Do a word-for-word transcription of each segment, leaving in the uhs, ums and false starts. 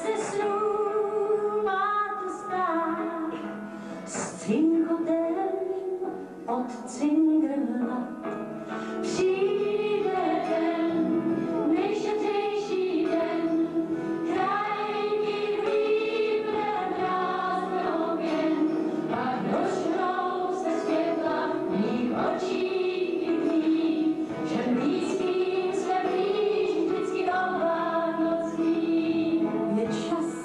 se snů máte stát s cinkotem od cingrla. Přijde ten nejštědřejší den, krajky vlíbne prázdný ogen, pak došnou se světla mých očí i tvých, že blízkým se blíž vždycky obávnocí. Je čas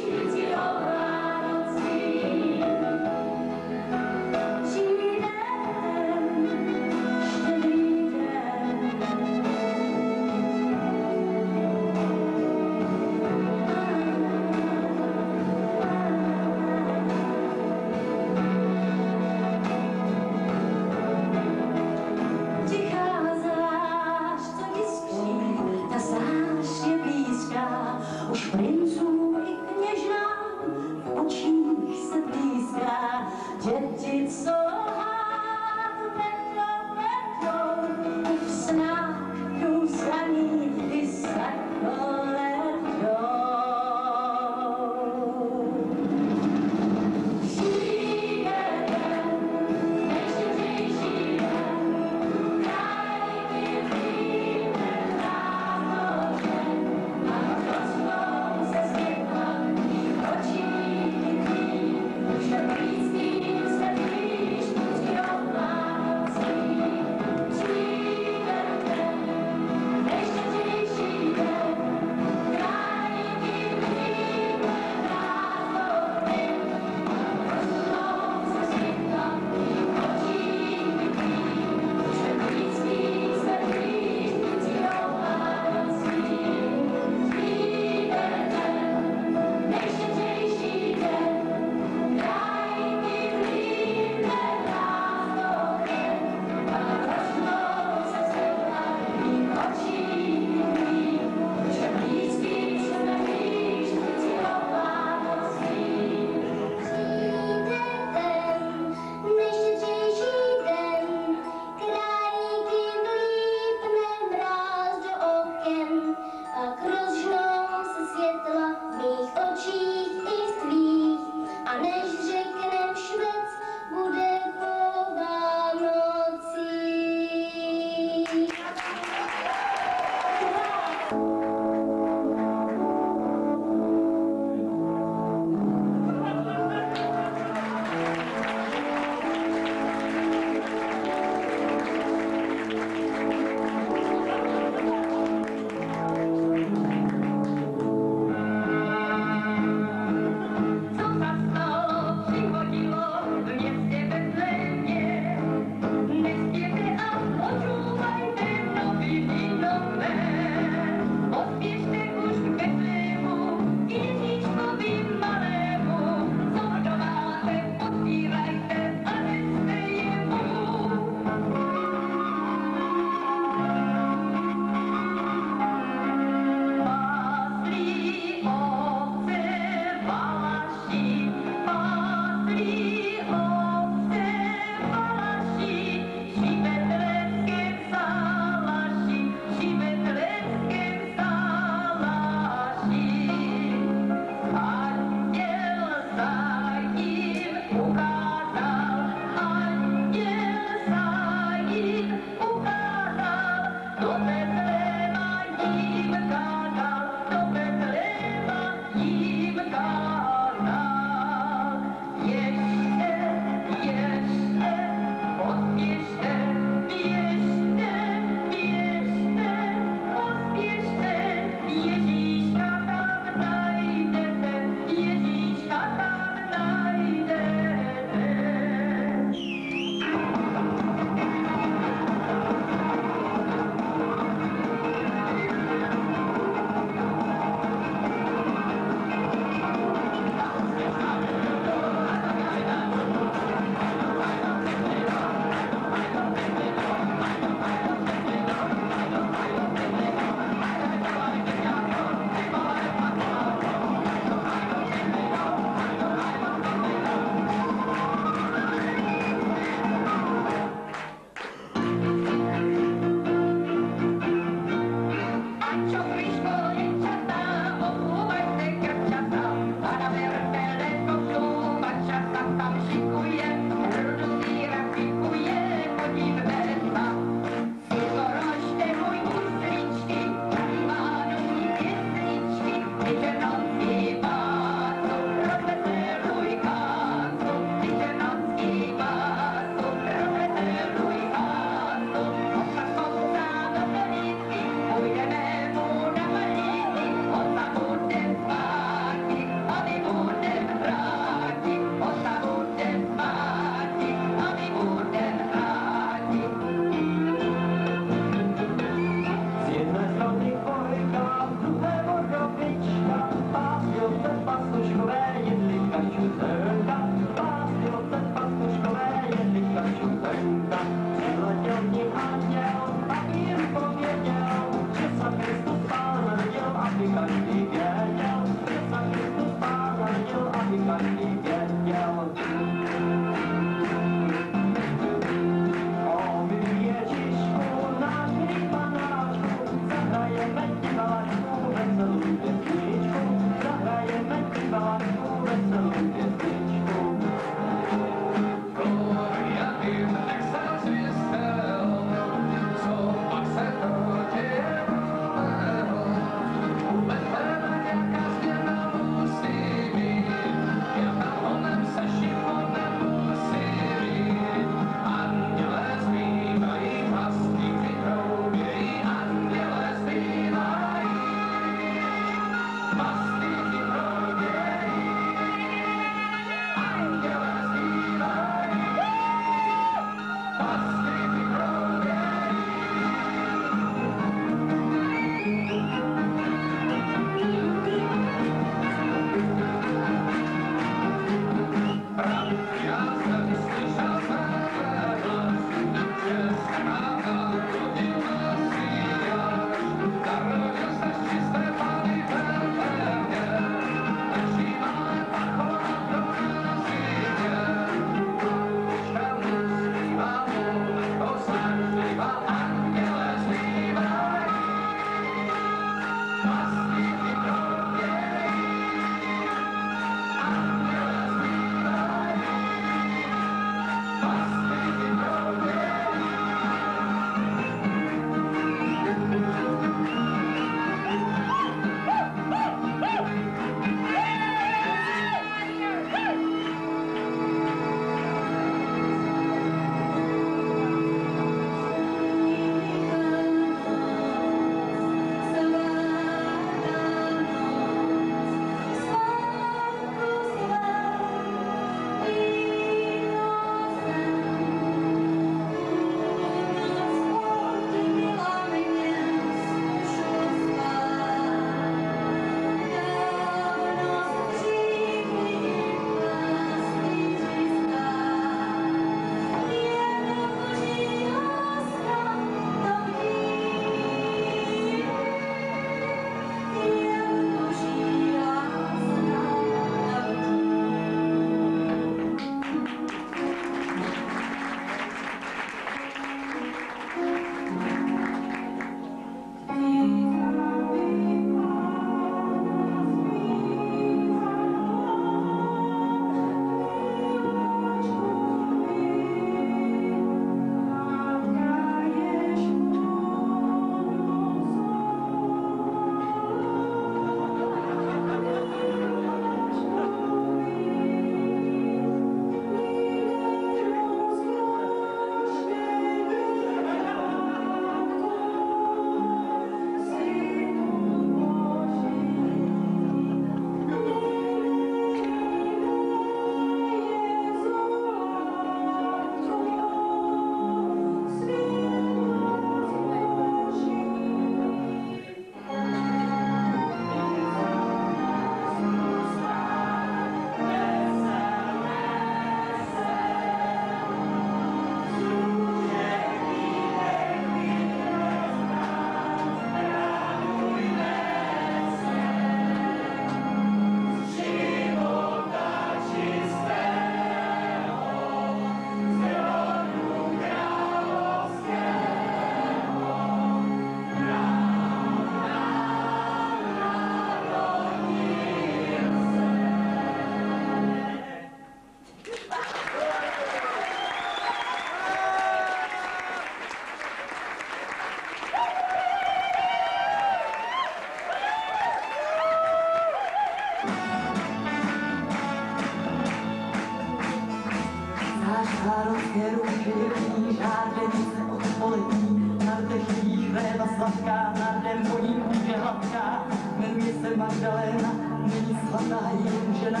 Věrný žádení se odpolední, na rdech výhřeva sladká, na rdem voní kůže hladká. Jmenuje se Magdalena, není svatá jen žena,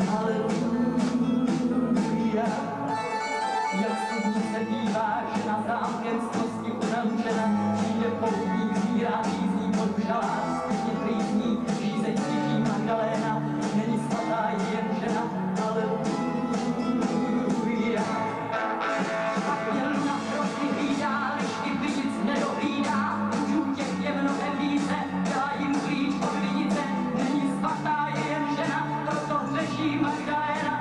aleluja. Jak studnice bývá, žena zámkem zkosti uzavřena, přijde poutník, zírá vízní pod žalá, zpětně trýzní, žízeň slyší Magdalena, není svatá jen žena, aleluja. Pak měl na prosty hlídá, lišky by nic nedohlídá, mužů těch je mnohem více, dá jim klíč od vinice, není svatá jen žena, proto hřeší Magdalena,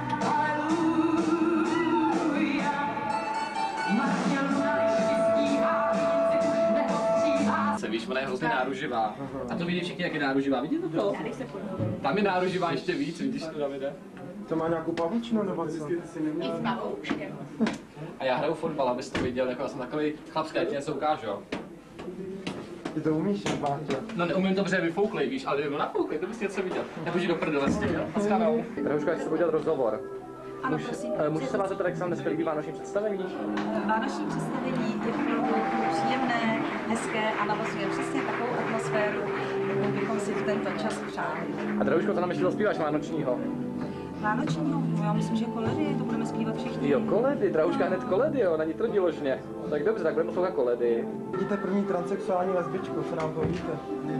aleluja. Martěl na lišky stíhá, vinici už neostříhá. Se víš, ona je hrozně náruživá. A to vidí všichni, jak je náruživá. Vidíte to? Tam je náruživá ještě víc, vidíš to, Davide? To má nějakou pavučinu nebo co? I s pavoučkem. A já hraju fotbal, abys to viděl, jako já jsem takový chlapský, já ti něco ukážu, jo? Ty to umíš, Báťo? No neumím dobře vyfouklej, víš, ale kdyby nafouklej, to bys něco viděl. Já půjdu do prdele s tím, jo? Naschledanou. Drahuška, jak chci udělat rozhovor. Ano, Může, prosím. eh, může se vás zeptat, jak se vám dneska líbí vánoční představení? Vánoční představení je opravdu příjemné, hezké a navazuje přesně takovou atmosféru, jakou bychom si v tento čas přáli. A Drahuško, co nám ještě zaspíváš vánočního? Vánočního, no já myslím, že koledy, to budeme zpívat všichni. Jo, koledy, Drahuška hned koledy, jo, není to diložně. Tak dobře, tak budeme poslouchat koledy. Vidíte první transsexuální lesbičku, co nám povíte?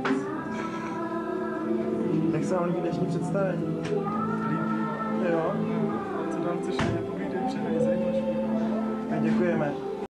Jak se vám líbí dnešní představení? Jo? Co nám chceš nepovídat, přijde zajímavé. Tak děkujeme.